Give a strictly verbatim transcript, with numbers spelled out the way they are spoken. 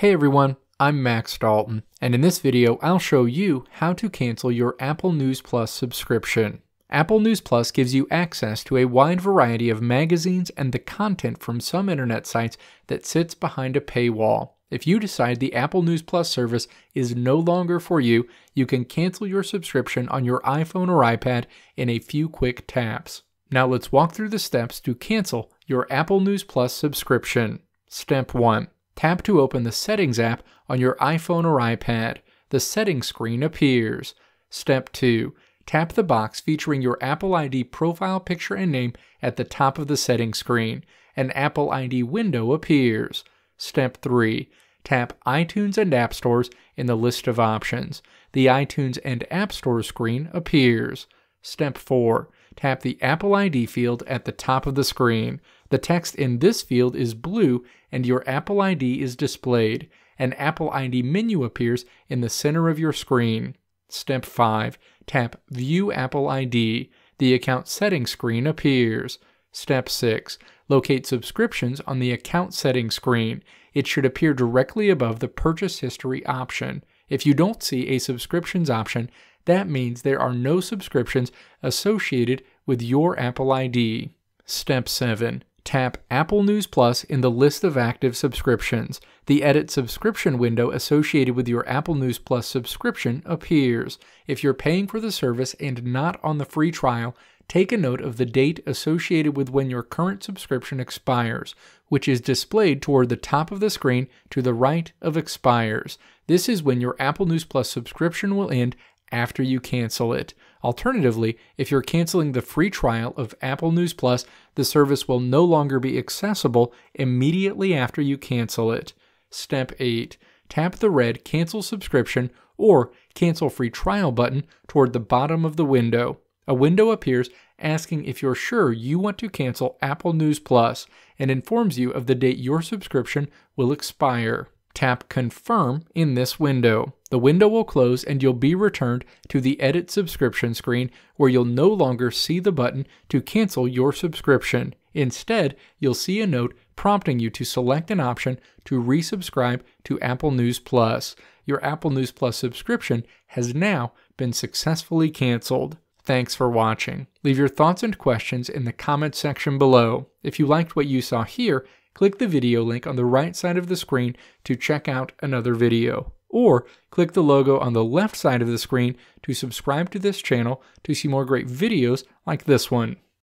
Hey everyone, I'm Max Dalton, and in this video I'll show you how to cancel your Apple News Plus subscription. Apple News Plus gives you access to a wide variety of magazines and the content from some internet sites that sits behind a paywall. If you decide the Apple News Plus service is no longer for you, you can cancel your subscription on your iPhone or iPad in a few quick taps. Now let's walk through the steps to cancel your Apple News Plus subscription. Step one. Tap to open the Settings app on your iPhone or iPad. The settings screen appears. Step two. Tap the box featuring your Apple I D profile picture and name at the top of the settings screen. An Apple I D window appears. Step three. Tap iTunes and App Stores in the list of options. The iTunes and App Store screen appears. Step four. Tap the Apple I D field at the top of the screen. The text in this field is blue and your Apple I D is displayed. An Apple I D menu appears in the center of your screen. Step five. Tap View Apple I D. The account settings screen appears. Step six. Locate subscriptions on the account settings screen. It should appear directly above the purchase history option. If you don't see a subscriptions option, that means there are no subscriptions associated with your Apple I D. Step seven. Tap Apple News Plus in the list of active subscriptions. The Edit Subscription window associated with your Apple News Plus subscription appears. If you're paying for the service and not on the free trial, take a note of the date associated with when your current subscription expires, which is displayed toward the top of the screen to the right of expires. This is when your Apple News Plus subscription will end after you cancel it. Alternatively, if you're canceling the free trial of Apple News Plus, the service will no longer be accessible immediately after you cancel it. Step eight. Tap the red Cancel Subscription or Cancel Free Trial button toward the bottom of the window. A window appears asking if you're sure you want to cancel Apple News Plus and informs you of the date your subscription will expire. Tap Confirm in this window. The window will close and you'll be returned to the Edit Subscription screen where you'll no longer see the button to cancel your subscription. Instead, you'll see a note prompting you to select an option to resubscribe to Apple News Plus. Your Apple News Plus subscription has now been successfully canceled. Thanks for watching. Leave your thoughts and questions in the comment section below. If you liked what you saw here, click the video link on the right side of the screen to check out another video. Or click the logo on the left side of the screen to subscribe to this channel to see more great videos like this one.